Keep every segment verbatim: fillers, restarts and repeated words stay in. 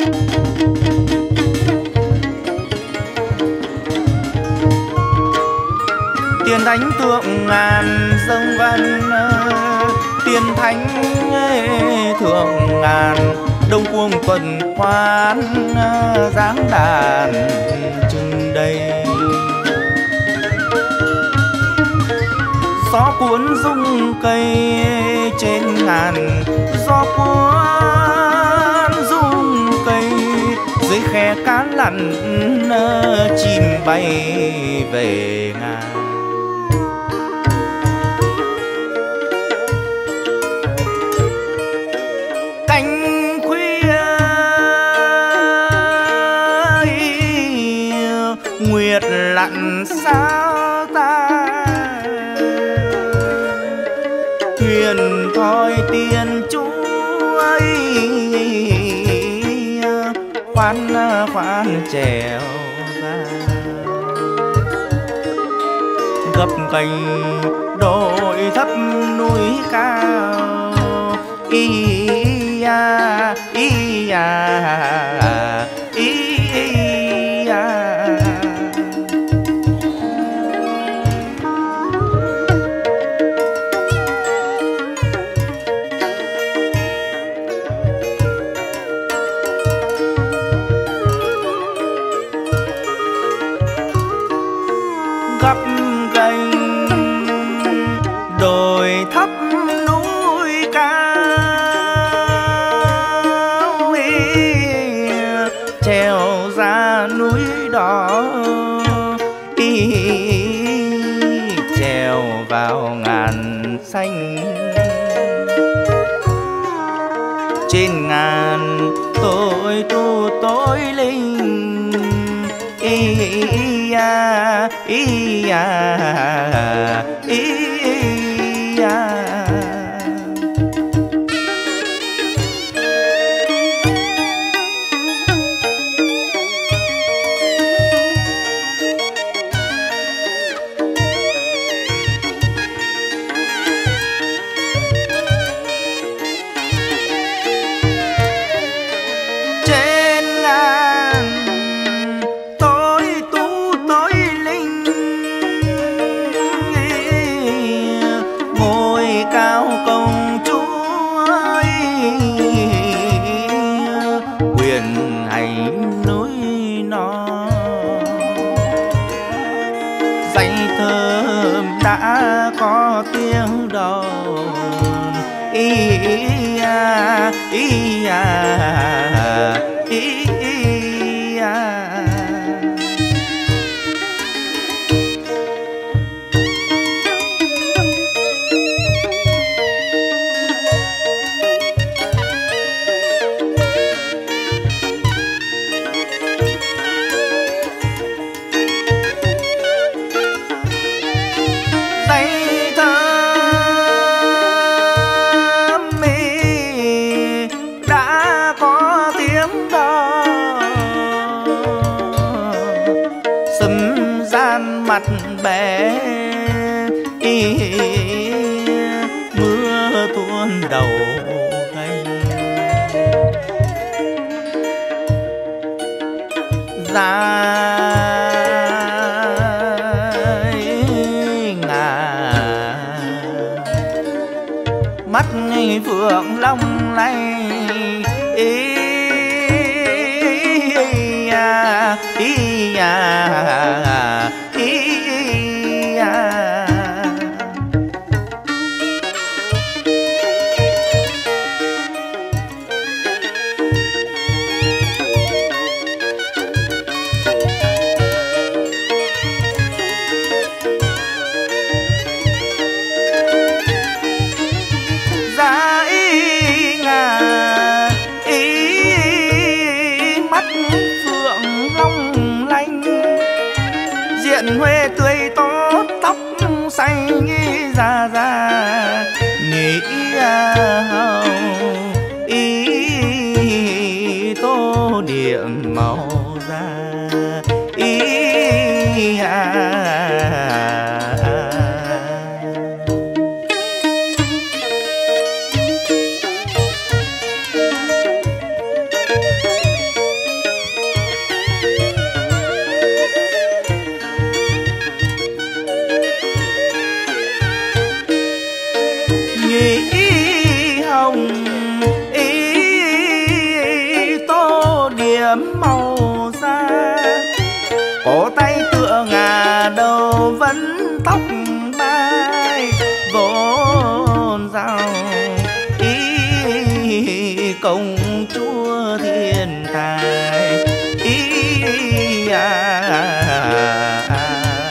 Tiền thánh tượng ngàn dâng văn, tiền thánh thượng ngàn, đông cuồng tuần hoan dáng đàn chừng đây. Gió cuốn rung cây trên ngàn, gió cuốn rung cây, dưới khe cá lặn chim bay về ngàn. Cánh khuya nguyệt lặn sao ta, thuyền thoi tiền chú ấy khoan khoan chèo ra. Gập cành đồi thấp núi cao, ý à, ý à, ý à. Gập gành đồi thấp núi cao, trèo ra núi đỏ, ý trèo vào ngàn xanh. Trên ngàn tôi tu tối linh, ý à, ý à, ý à. Đã có tiếng đồn ý à, ý à, ý à. Mặt bé ý, mưa tuôn đầu gay. Dài ngà mắt phượng long lanh, ý à, ý à, ý à. Giá ý ngà, ý mắt phượng long lanh, diện huê tươi tốt, tóc xanh già già, nghĩ hồng ý tô điểm màu da, ý à. công chúa thiên tài. Ý à, à, à.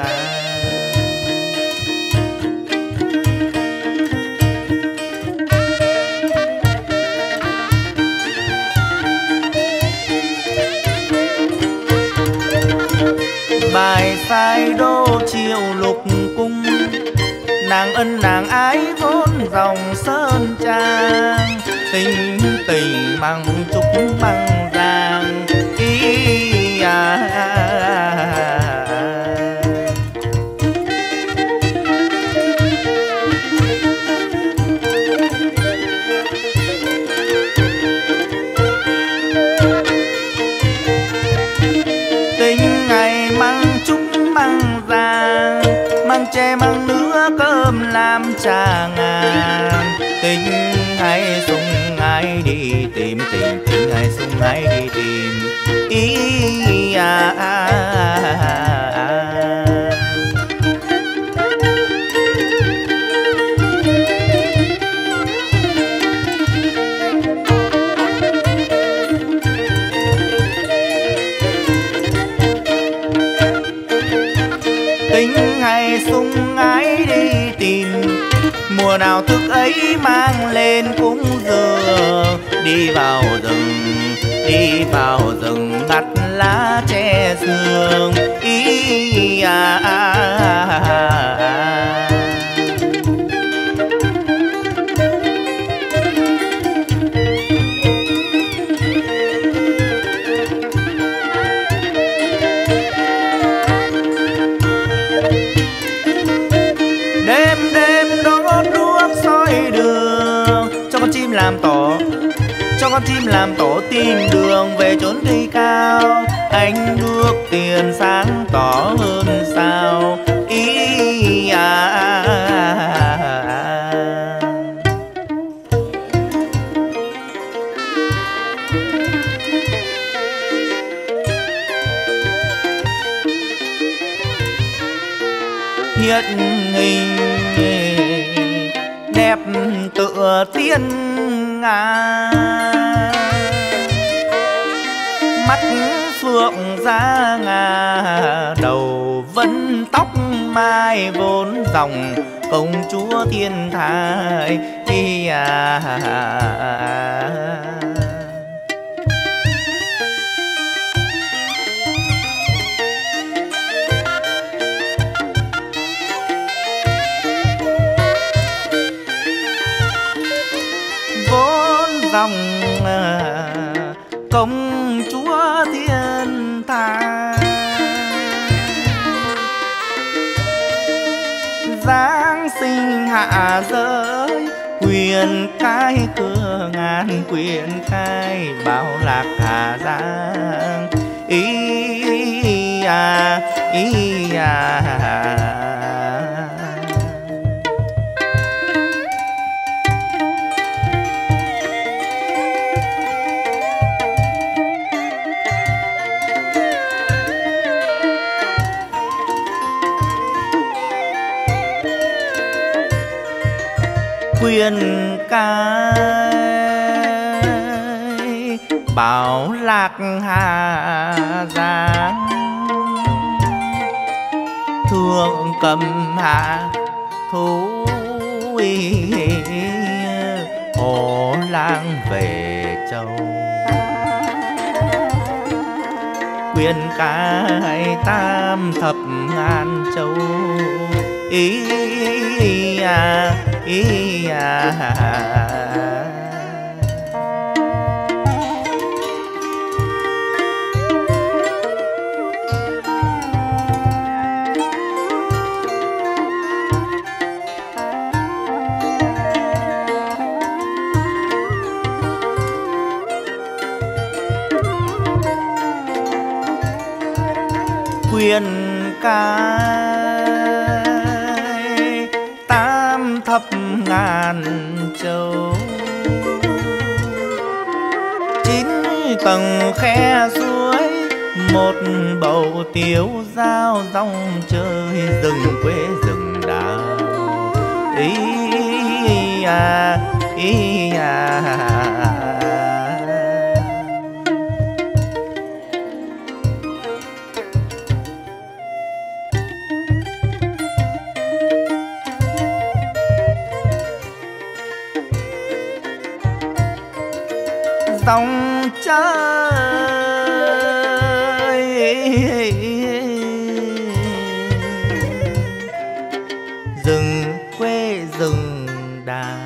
Bài sai đô triệu lục cung, nàng ân nàng ái vốn dòng sơn trang. Tình tình măng trúc măng giang. Ý à, à, à. Tình ngày măng trúc măng giang, măng tre măng nứa cơm làm trà ngàn. Tình hay sung ai đi tìm, tình tình hay sung ai đi tìm. Ý à, à, à, à. Tình hay sung ái đi tìm, mùa nào thức ấy mang lên cúng dường. Đi vào rừng, đi vào rừng ngắt lá tre sương. Ý à, à, à, à. Đêm đêm đốt đuốc soi đường, cho con chim làm tổ, cho con chim làm tổ tìm đường về chốn cây cao. Ánh đuốc tiền sáng tỏ hơn sao. Ý à, à, à, à. Hiện hình đẹp tựa tiên nga, mắt phượng da ngà, đầu vấn tóc mai vốn dòng công chúa thiên thái. Ý à, à, à. Dòng công chúa thiên tài, giáng sinh hạ giới, quyền cai cửa ngàn, quyền cai bảo lạc Hà Giang. Ý à, ý à, à. Quyền cai bảo lạc Hà Giang, thương cầm hạ thú hồ lang về châu. Quyền cai tam thập ngàn châu. Ý à, ý à, à. Quyền cai tam thập ngàn châu, chín tầng khe suối, một bầu tiếu dao rong chơi rừng quê rừng đào. Ý à, ý à. dòng chơi rừng quê rừng đà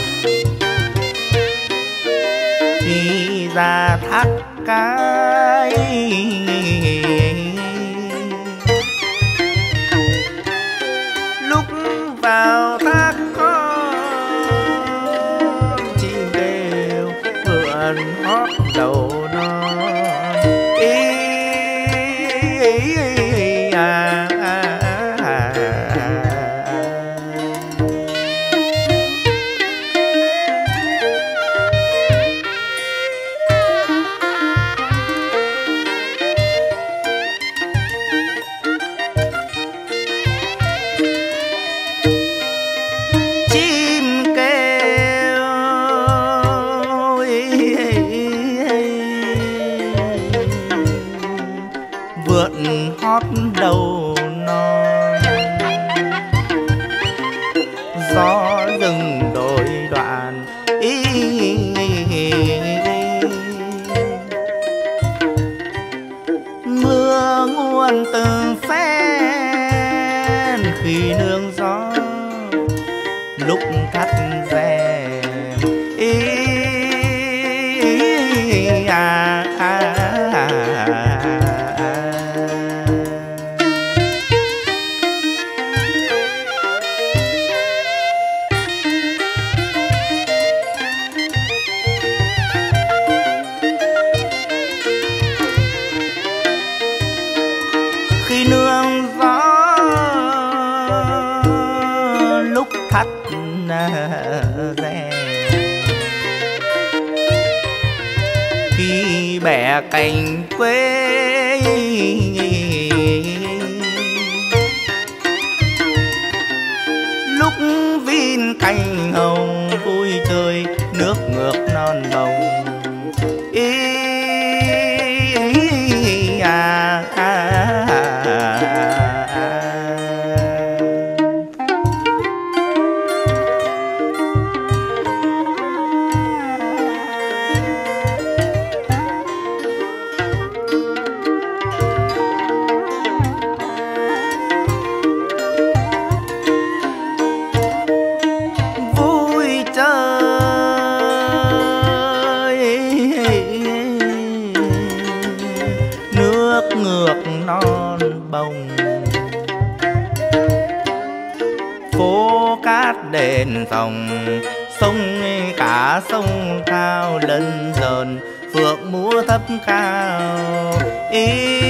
đi ra thác cái lúc vào thác con chim kêu vượn hót đầu non ý, ý, ý, à, à, à, à. Vượn hót đầu non gió rừng đồi đoạn ý, mưa nguồn từng phen khi nương gió lúc thắt rèm ý, à, à, à, à. Khi nương gió lúc thắt rèm khi bẻ cành quê lúc vin cành hồng vui chơi nước ngược non bồng ý, à, à, à. Vui chơi nước ngược non bồng phố cát đền dòng sông cả sông thao lân dần phượng múa thấp cao ý,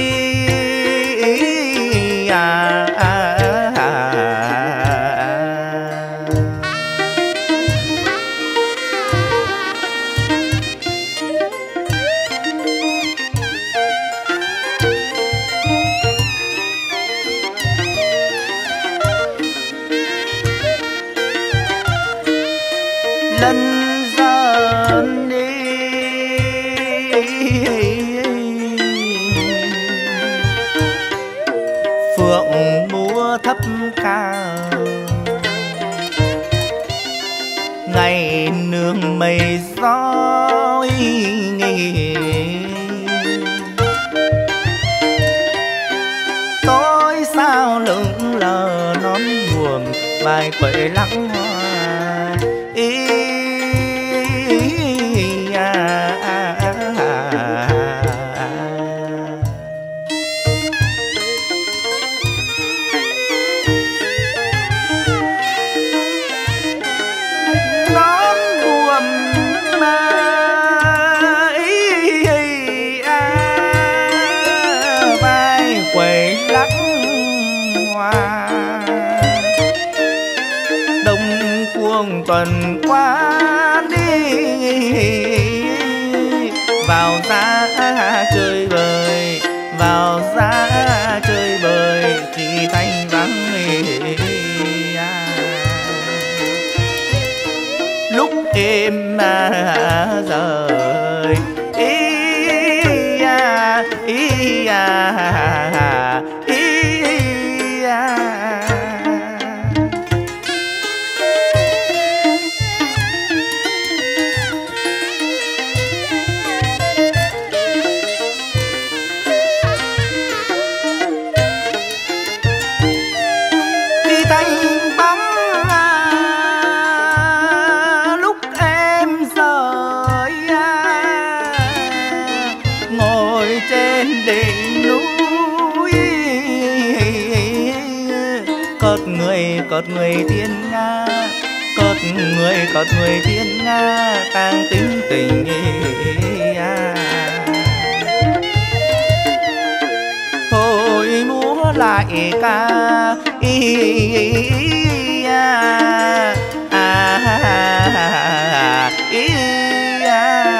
ý, à, à, à, à. Lần dần đi phượng múa thấp cao ngày nương mây gió tối sao lững lờ nón buồm vai quẩy lắng hoa ý, à, à, à, à, à. Nón buồm mà ý, à, vai quẩy lắng hoa đông cuồng tuần qua đi vào giá chơi bời vào giá chơi bời khi thanh vắng lúc em rời ý, à, ý, à, ý, à. lên đỉnh núi. Cợt người cợt người thiên nga, cợt người cợt người thiên nga tang tính tình à. Thôi múa lại ca ý, ý, à, à, à, ý, à.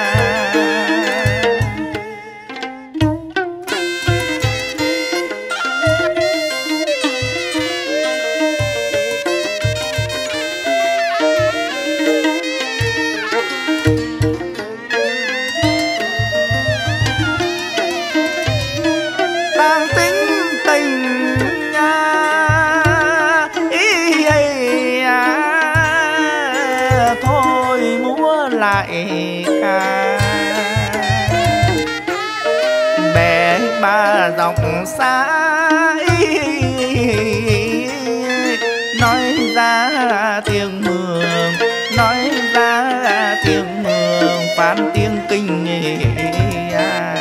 Bé ba dòng xa nói ra tiếng mường, nói ra tiếng mường phán tiếng kinh à.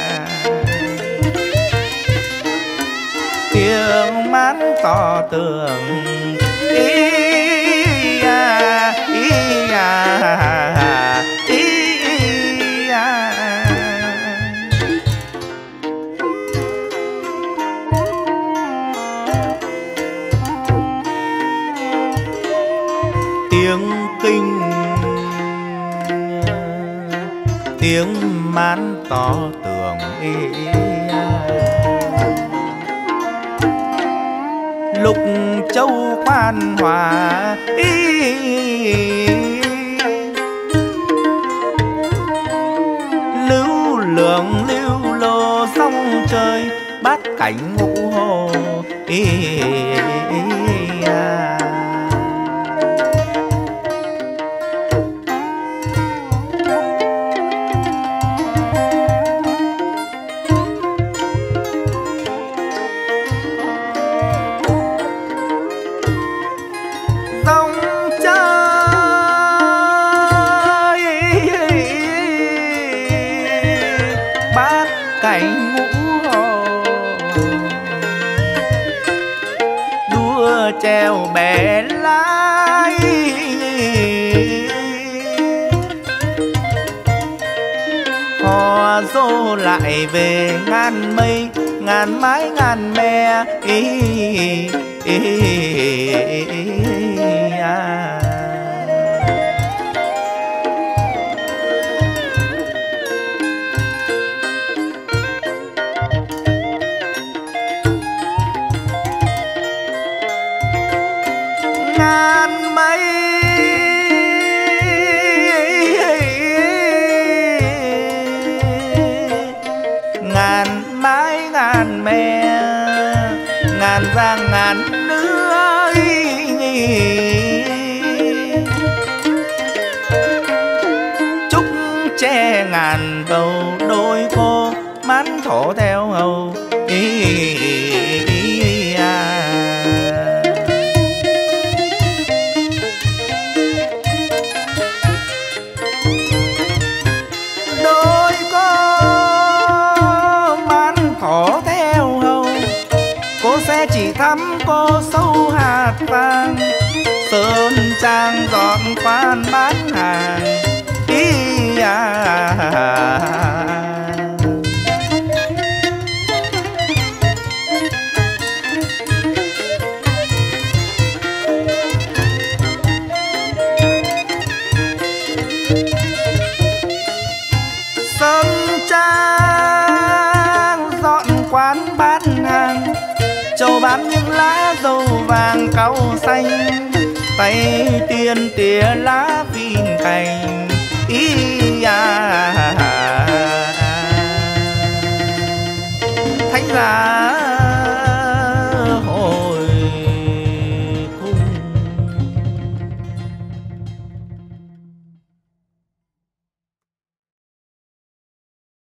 Tiếng mán tỏ tường ý à, ý à, ý à. Tiếng kinh tiếng mán tỏ tường ý à. Lục châu quan hòa ý, lưu lượng lưu lô sông trời bát cảnh ngũ hồ ý, ý à. Cảnh ngũ hồ đua treo bè lái, hò dô lại về ngàn mây ngàn mái ngàn me ý, ý, ý, ý à. Ngàn mây ngàn mái ngàn me ngàn giang ngàn nước, trúc tre ngàn bầu đôi cô mắn thổ theo hầu ý, ý, ý à. Chỉ thăm cô sâu hạt vàng sơn trang dọn khoan bán hàng ý à. Sơn trang dọn quán bán hàng, châu bán những lá dâu vàng cau xanh, tay tiên tỉa lá vin cành ý à. Thánh giá